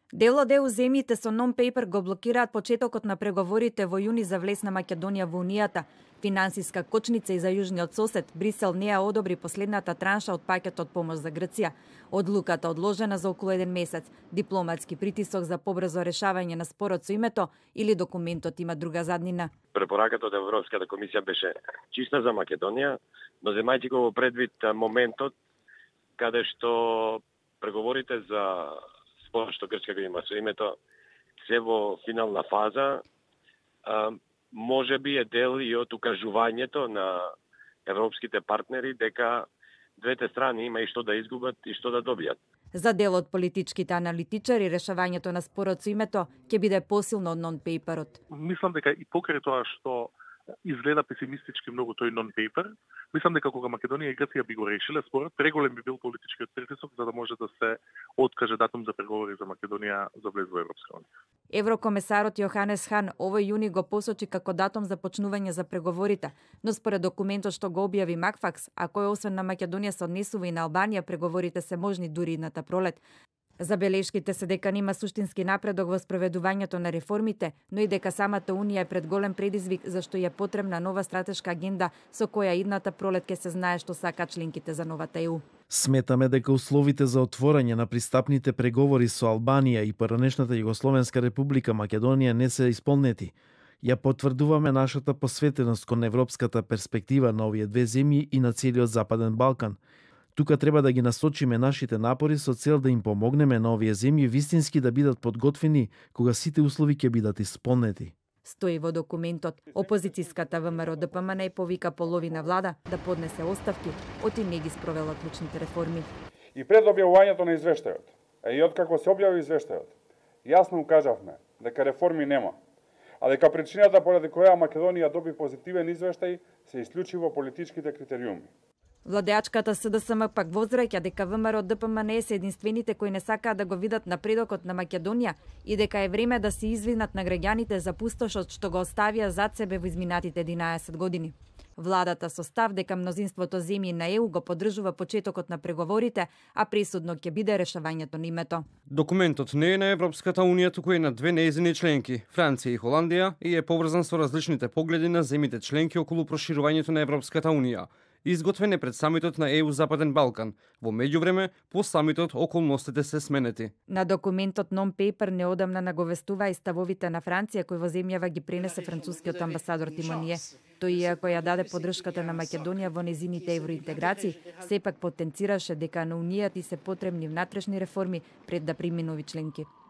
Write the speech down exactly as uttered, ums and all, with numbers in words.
Дел од е у земјите со нон-пейпер го блокираат почетокот на преговорите во јуни за влез на Македонија во Унијата. Финансиска кочница и за јужниот сосед, Брисел не ја одобри последната транша од пакетот помош за Грција. Одлуката одложена за околу еден месец, дипломатски притисок за побрзо решавање на спорот со името или документот има друга заднина. Препораката од Европската комисија беше чиста за Македонија, но земајќи го во предвид моментот каде што преговорите за спорот што Грција го има со името се во финална фаза, а, може би е дел и од укажувањето на европските партнери дека двете страни има и што да изгубат и што да добијат. За дел од политичките аналитичари, решавањето на спорот со името ќе биде посилно од нон-пейперот. Мислам дека и покрај тоа што изгледа песимистички многу тој нон-пейпер, мислам дека кога Македонија и Грција би го решиле спорот, преголем би бил политичкиот притисок за да може да се откаже датум за преговори за Македонија за влез во Европска унија. Еврокомесарот Јоханес Хан овој јуни го посочи како датум за почнување за преговорите, но според документот што го објави Макфакс, а кој освен на Македонија се однесува и на Албанија, преговорите се можни дури идната пролет. Забелешките се дека нема суштински напредок во спроведувањето на реформите, но и дека самата Унија е пред голем предизвик зашто ја потребна нова стратешка агенда со која идната пролет ќе се знае што сака членките за новата е у. Сметаме дека условите за отворање на пристапните преговори со Албанија и поранешната Југословенска република Македонија не се исполнети. Ја потврдуваме нашата посветеност кон европската перспектива на овие две земји и на целиот Западен Балкан. Тука треба да ги насочиме нашите напори со цел да им помогнеме на овие земји вистински да бидат подготвени кога сите услови ќе бидат исполнети. Стои во документот, опозицијската ВМРО Д П М Н повика половина влада да поднесе оставки, оти не ги спровела клучните реформи. И пред објавувањето на извештајот, а и откако се објави извештајот, јасно укажавме дека реформи нема, а дека причината поради која Македонија доби позитивен извештај се исклучиво политичките критериуми. Владеачката С Д С М пак возраќа дека ВМРО Д П М Н се единствените кои не сакаат да го видат напредокот на Македонија и дека е време да се извинат на граѓаните за пустошот што го оставија зад себе во изминатите единаесет години. Владата со став дека мнозинството земји на е у го поддржува почетокот на преговорите, а пресудно ќе биде решавањето на името. Документот не е на Европската унија, туку е на две нејзини членки, Франција и Холандија, и е поврзан со различните погледи на земите членки околу проширувањето на Европската унија. Изготвен е пред самитот на е у Западен Балкан. Во меѓувреме, по самитот околностите се сменети. На документот нон-пейпер неодамна наговестува и ставовите на Франција кој во земјава ги пренесе францускиот амбасадор Тимоние. Тој, иако ја даде поддршката на Македонија во незините евроинтеграции, сепак потенцираше дека на Унијата и се потребни внатрешни реформи пред да прими нови членки.